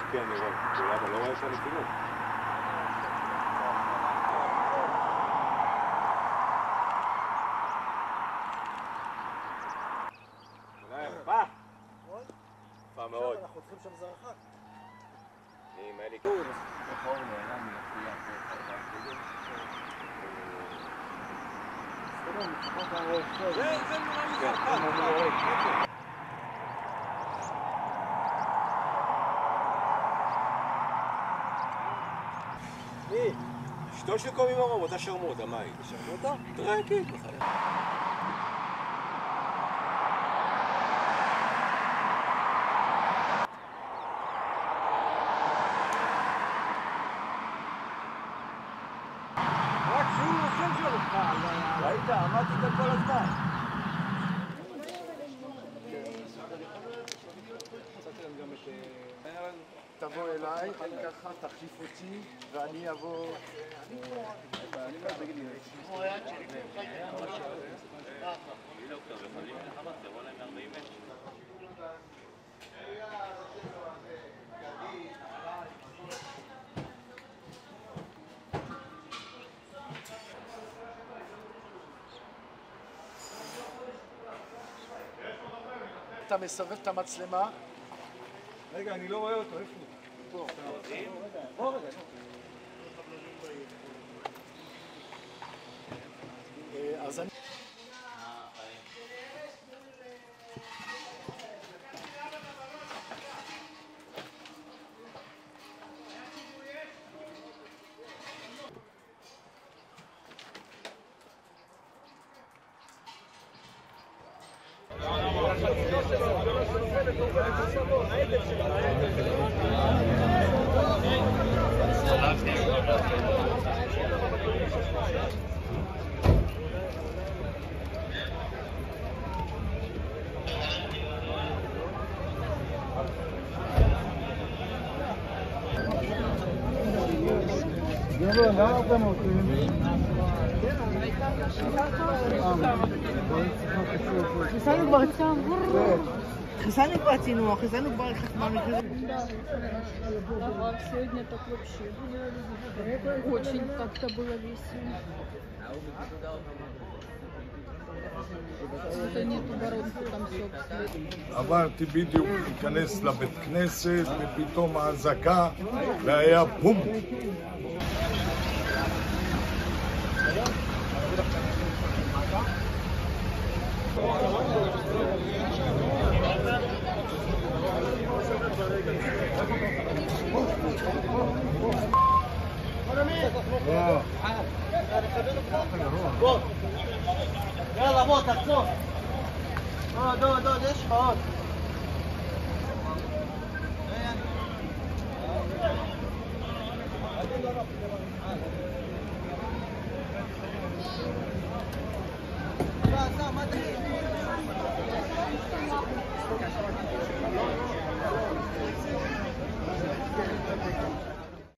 כן, אני רואה. למה? לא רואה שם כלום. יפה! יפה מאוד. אנחנו צריכים שם זרחה. אם היה לי... זה נראה לי זרחה. מי? אשתו של קובי מרום, אותה שרמוטה, מה היא? שרמוטה? תראה, כן, בחיים. רק שהוא השם שלך. ראית? אמרתי כאן כל הזמן. תבוא אליי, ככה תחליף אותי ואני אבוא... אתה מסובב את המצלמה. רגע, אני לא רואה אותו, איפה הוא? בוא רגע. אז אני... Хисану платину, Хисану бар хисмами. Ага, сегодня так вообще очень как-то было весело. Это нету воронки, там все. עברתי בדיוק להיכנס לבית כנסת ופתאום האזעקה והיה בום. יאללה בוא תחזור. דוד, יש לך עוד. מה